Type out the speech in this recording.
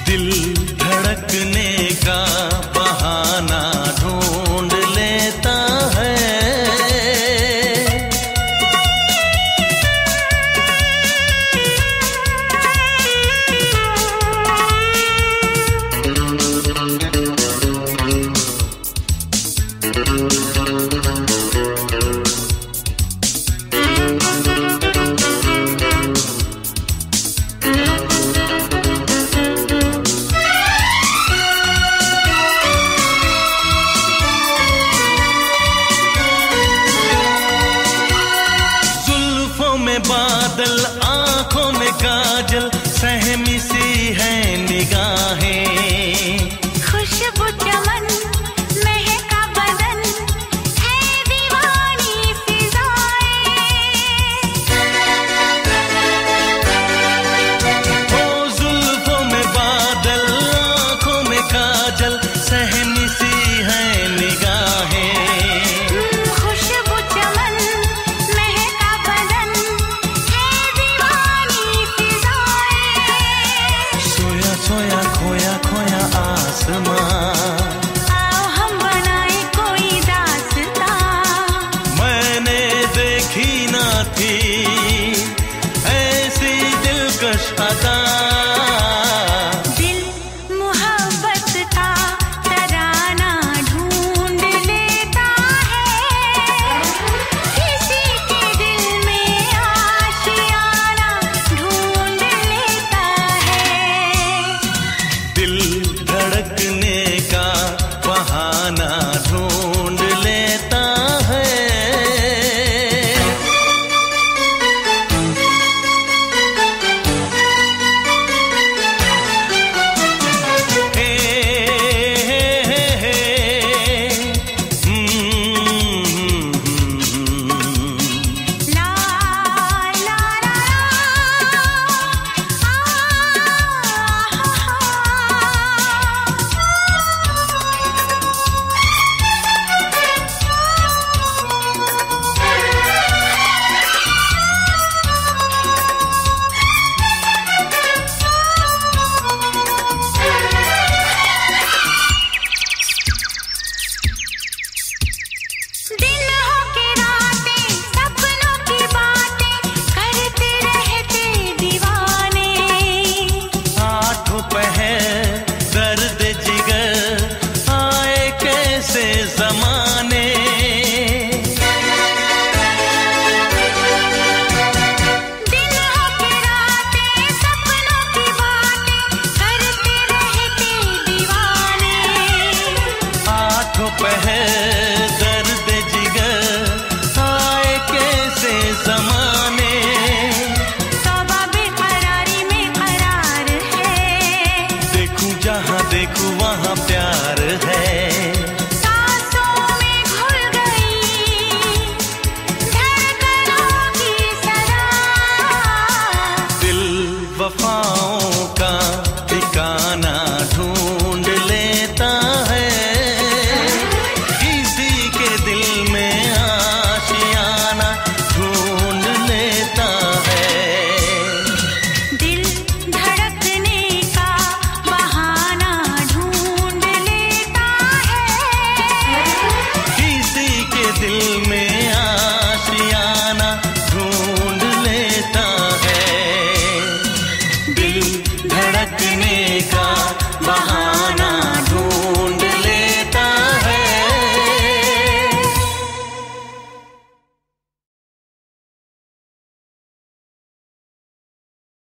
दिल धड़कने का बहाना ढूंढ लेता है। बादल आंखों में काजल सहमी सी है निगाहें, खुशबू चमन महका बदन है दीवानी फिजाएं। ओ जुल्फों में बादल आंखों में काजल सहमी सी है निगाहें, खोया खोया खोया आसमां, आओ हम बनाए कोई दास्तां। मैंने देखी ना थी ऐसी दिलकश अदा, दिल मोहब्बत का तराना ढूंढ लेता है, किसी के दिल में आशियाना ढूंढ लेता है। दिल धड़कने का बहाना ढूंढ लेता है। ज़माने दिलों की रातें सपनों की बातें करते रहते दीवाने, आठों पहर दर्द जिगर आए कैसे ज़माने, तौबा बेकरारी में करार है, देखूं जहां देखूं वहां प्यार है। वफाओं का ठिकाना ढूंढ लेता है, किसी के दिल में आशियाना ढूंढ लेता है। दिल धड़कने का बहाना ढूंढ लेता है, किसी के दिल में आशियाना ढूंढ लेता है। दिल धड़कने का बहाना